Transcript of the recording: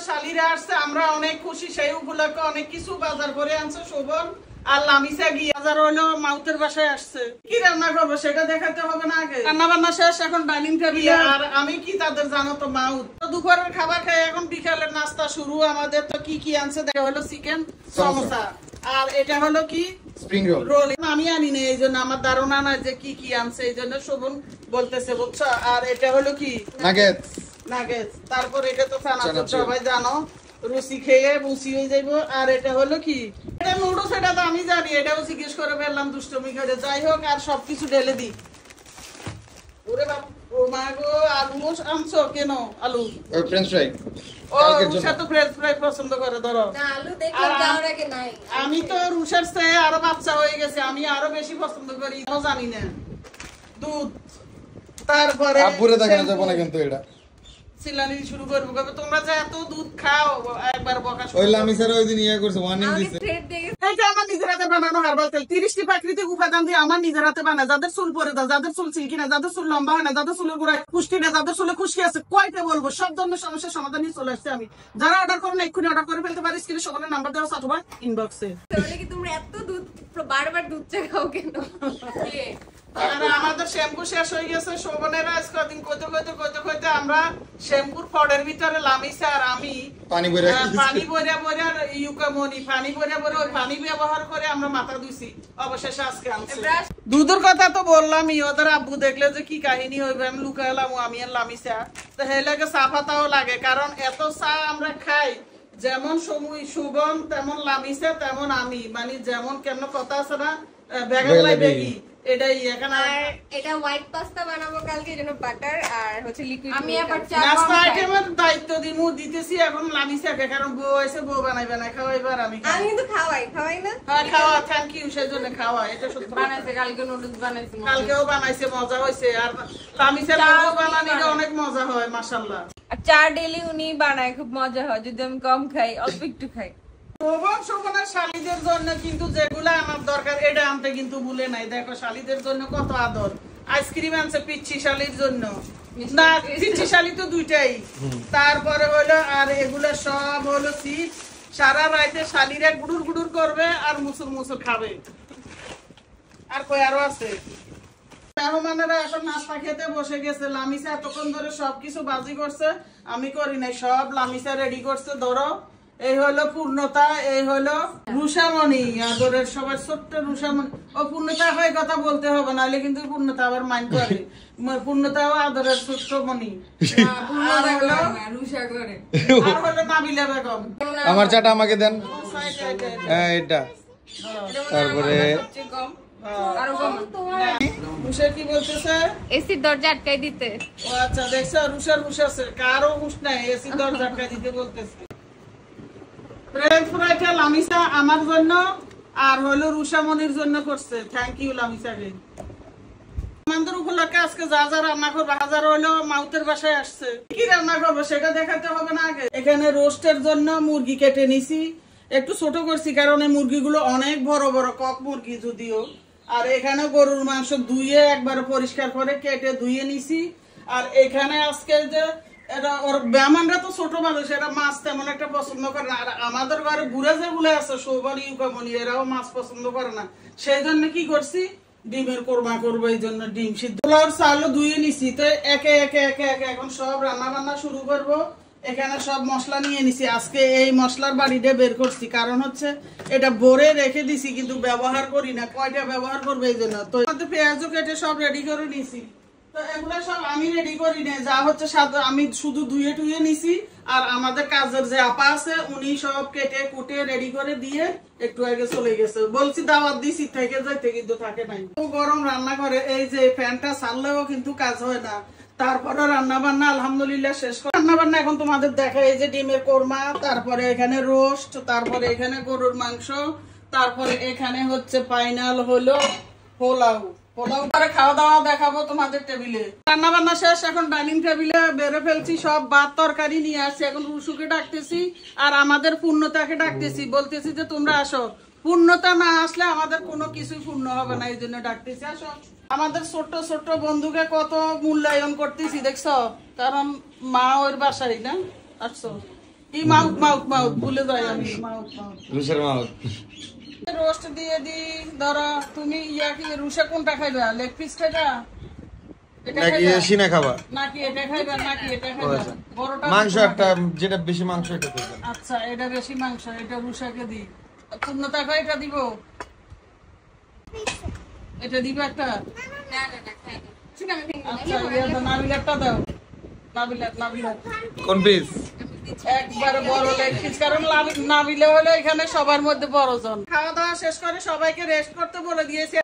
শালিরা আসছে, আমরা অনেক খুশি। সেই উপলক্ষে অনেক কিছু বাজার করে আনছে শোভন আর লামিসা গিয়ে। বাজার হলো মাউতের বাসায় আসছে, কি রান্না করবো সেটা দেখাতে হবে না? আগে রান্না বান্না শেষ, এখন ডাইনিং টেবিলে। আর আমি কি তাদের জানো তো মাউত তো দুপুরের খাবার খাই, এখন বিকালের নাস্তা শুরু আমাদের। তো কি কি আনছে দেখা হলো চিকেন সমোসা, আর এটা হলো কি স্প্রিং রোল। আমি আনি না, এই জন্য আমার ধারণা না যে কি কি আনছে, এই জন্য শোভন বলতেছে বুঝছো। আর এটা হলো কি নাগেটস। তারপর এটা তো চানাচুর, সবাই জানো, রুচি খেয়ে বুঝি হয়ে যাইবো। আর এটা হলো কি এটা নুডলস, এটা তো আমি জানি, এটাও জিজ্ঞেস করে ফেললাম দুষ্টমি করে। যাই হোক, আর সবকিছু ঢেলে দিই। ওরে বাপ, ও মা গো, আলু আনছো কেন? আলু ফ্রেঞ্চ ফ্রাই। ও রুষা তো ফ্রেঞ্চ ফ্রাই পছন্দ করে, ধরো না আলু দেখলে যাওয়ার আগে নাই। আমি তো রুষার চেয়ে আরো বাচ্চা হয়ে গেছে, আমি আরো বেশি পছন্দ করি, জানি না। দুধ, তারপরে আপুরে দেখেন যাব না কিন্তু এটা সিলানি শুরু করব। কবে তোমরা যে এত দুধ খাও, একবার বকা শুনো। ওই লামিসার ওই দিন ইয়া করছে, ওয়ার্নিং দিছে। এইটা আমার নিজের হাতে বানানো হার্বাল তেল, 30টি প্রাকৃতিক উপাদান দিয়ে আমার নিজের হাতে বানায়। যাদের চুল পড়ে যায়, যাদের চুল সিল্কি না, যাদের চুল লম্বা হয় না, যাদের চুলের গোড়ায় পুষ্টি না, যাদের চুলে খুশকি আছে, কয়টা বলবো, সব ধরনের সমস্যার সমাধান নিয়ে চলে আসছে আমি। যারা অর্ডার করেন এক্ষুনি অর্ডার করে ফেলতে পারি, স্ক্রিনে সবার নাম্বার দেওয়া অথবা ইনবক্সে। তাহলে কি তোমরা এত দুধ বারবার দুধ চা খাও কেন? আর আমাদের শ্যাম্পু শেষ হয়ে গেছে। শোভনেরা কদিন কইতে আমরা শ্যাম্পুর ফডের ভিতরে লামিসা আর আমি পানি ভরে ইউকামনি পানি ভরে ওই পানি ব্যবহার করে আমরা মাথা ধুইছি। অবশেষে আজকে আনছি। দুধের কথা তো বললামই, ওদের আব্বু দেখলে যে কি কাহিনী হইবে, আমি লুকাইলাম আমি আর লামিসা। তো সেই লাগে চা পাতাও লাগে, কারণ এত চা আমরা খাই, যেমন সময় শুভন তেমন লামিসা তেমন আমি, মানে যেমন কেমন কথা আছে না, বেগালাই বেগি। এটাই এখানে এটা হোয়াইট পাস্তা বানাবো কালকে, এজন্য বাটার আর হচ্ছে লিকুইড। আমি আবার নাস্তা আইটেমের দায়িত্ব দিতেছি এখন লামিসাকে, কারণ বউ আছে, বউ বানাইবে না, খাওয়াইবার আমি কিন্তু খাওয়াই না। হ্যাঁ খাওয়া, থ্যাংক ইউ, সেজন্য খাওয়া। এটা সত্যি বানাইছে, কালকে নুডলস বানাইছে, কালকেও বানাইছে, মজা হইছে। আর লামিসা বউ বানানিটা অনেক মজা হয় মাশাআল্লাহ। আর চা ডেইলি উনি বানায়, খুব মজা হয়। যদি আমি কম খাই, অল্প একটু খাই। শোভনের শালীদের জন্য কিন্তু যেগুলা আমার দরকার এটা আনতে কিন্তু ভুলে নাই। দেখো শালীদের জন্য কত আদর। আইসক্রিম আনছে পিচ্ছি শালীর জন্য, না পিচ্ছি শালী তো দুইটাই। তারপরে হলো আর এগুলো সব হলো চিপস। সারা রাতে শালীরা গুড়ুর গুড়ুর করবে আর মুসুর খাবে। আর কই আরো আছে। মেহমানেরা এখন নাস্তা খেতে বসে গেছে। লামিসা এতক্ষণ ধরে সবকিছু বাজি করছে, আমি করি নাই, সব লামিসা রেডি করছে। ধরো এই হলো পূর্ণতা, এই হলো রুষামণি, আদরের সবার ছোট্ট রুষামণি। ও পূর্ণতা হয়ে কথা বলতে হবে, নাহলে কিন্তু পূর্ণতা আবার মাইন্ড করে। পূর্ণতাও আদরের ছোট্ট মণি। আর হলো নাবিলা বেগম। আমার চাটা আমাকে দেন। হ্যাঁ এটা, তারপরে কি বলতেছে, এসির দরজা আটকাই দিতে। ও আচ্ছা, দেখছো রুষার হুশ আছে, কারো হুশ নাই, এসির দরজা আটকাই দিতে বলতেছে। লামিসা আমার জন্য আর হলো রুষামণির জন্য করছে, থ্যাংক ইউ লামিসাকে। আমাদের উপলক্ষে আজকে যা যা রান্না করবো, হাজার হলো মাউতের বাসায় আসছে, কি রান্না করবো সেটা দেখাতে হবে না? আগে এখানে রোস্টের জন্য মুরগি কেটে নিছি, একটু ছোট করছি কারণ এই মুরগিগুলো অনেক বড় বড়, কক মুরগি যদিও। আর এখানে গরুর মাংস ধুয়ে একবার পরিষ্কার করে কেটে ধুয়ে নিছি। আর এখানে আজকে যে এটা ওর ব্যামানরা তো ছোট মানুষ, এরা মাছ তেমন একটা পছন্দ করে না। আর আমাদের ঘরে বুড়া যেগুলো আছে সৌবান ইউকামনি, এরাও মাছ পছন্দ করে না। সেই জন্য কি করছি, ডিমের কোরমা করবো, এই জন্য ডিম সিদ্ধ চালও ধুয়ে নিছি। তো একে একে এখন সব রান্না বান্না শুরু করবো। এখানে সব মশলা নিয়ে নিছি। আজকে এই মশলার বাড়িটা বের করছি, কারণ হচ্ছে এটা ভরে রেখে দিছি কিন্তু ব্যবহার করি না, কয়টা ব্যবহার করবো এই জন্য। তো পেঁয়াজও কেটে সব রেডি করে নিছি। তো এগুলো সব আমি রেডি করি না, যা হচ্ছে আমি শুধু ধুয়ে টুয়ে নিছি। আর আমাদের কাজের যে আপা আছে উনি সব কেটে কুটে রেডি করে দিয়ে একটু আগে চলে গেছে। বলছি দাওয়াত দিছি, থেকে যাইতে কিন্তু থাকে নাই। তো গরম রান্না করে, এই যে ফ্যানটা ছাড়লেও কিন্তু কাজ হয় না। তারপরে রান্না বান্না আলহামদুলিল্লাহ শেষ করে রান্না বান্না এখন তোমাদের দেখা, এই যে ডিমের কোরমা, তারপরে এখানে রোস্ট, তারপরে এখানে গরুর মাংস, তারপরে এখানে হচ্ছে ফাইনাল হলো পোলাও। খাওয়া দাওয়া দেখাবো তোমাদের টেবিলে। রান্না বান্না শেষ, এখন ডাইনিং টেবিলে বেড়ে ফেলছি। সব ভাত তরকারি নিয়ে আসছি। এখন রুসুকে ডাকতেছি আর আমাদের পূর্ণতাকে ডাকতেছি, বলতেছি যে তোমরা আসো। পূর্ণতা না আসলে আমাদের কোনো কিছুই পূর্ণ হবে না, এই জন্য ডাকতেছি আসো। আমাদের ছোট্ট ছোট্ট বন্ধুকে কত মূল্যায়ন করতেছি দেখছো, কারণ মা ওর বাসায় না আসছো। কি মাউথ মাউথ মাউথ ভুলে যাই আমি মাউথ মাউথ রুশের মাউথ রোস্ট দিয়ে দি ধরো তুমি ইয়া কি রুশে কোনটা খাইবা লেগ পিস খাইবা এটা নাকি খাইবা সিনা খাবা নাকি এটা খাইবা নাকি এটা খাইবা আচ্ছা। বড়টা মাংস একটা যেটা বেশি মাংস এটা দেবেন আচ্ছা এটা বেশি মাংস এটা রুশাকে দি পূর্ণতা কয় এটা দিব এটা দিবা একটা না না না খাই না। শুনো, আমি ভেঙে আচ্ছা ইয়া দাও নাবিলারটা দাও নাবিলার কোন পিস একবারে বড় লেগ পিস কারণ নাবিলে হলো এখানে সবার মধ্যে বড় জন খাওয়া দাওয়া শেষ করে সবাইকে রেস্ট করতে বলে দিয়েছি